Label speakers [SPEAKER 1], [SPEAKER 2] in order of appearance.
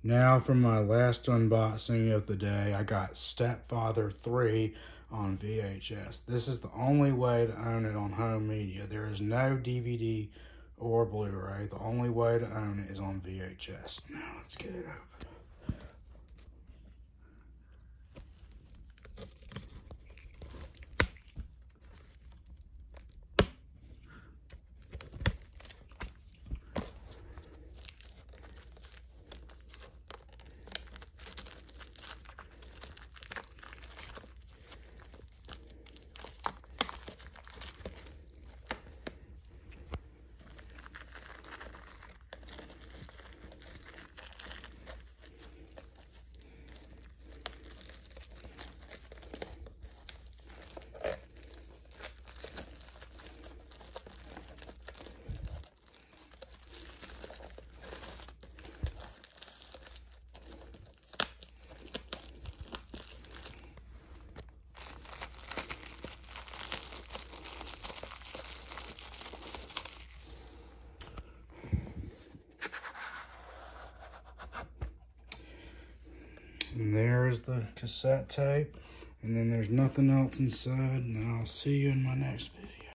[SPEAKER 1] Now for my last unboxing of the day, I got Stepfather 3 on VHS. This is the only way to own it on home media. There is no DVD or Blu-ray. The only way to own it is on VHS. Now let's get it open. And there's the cassette tape, and then there's nothing else inside, and I'll see you in my next video.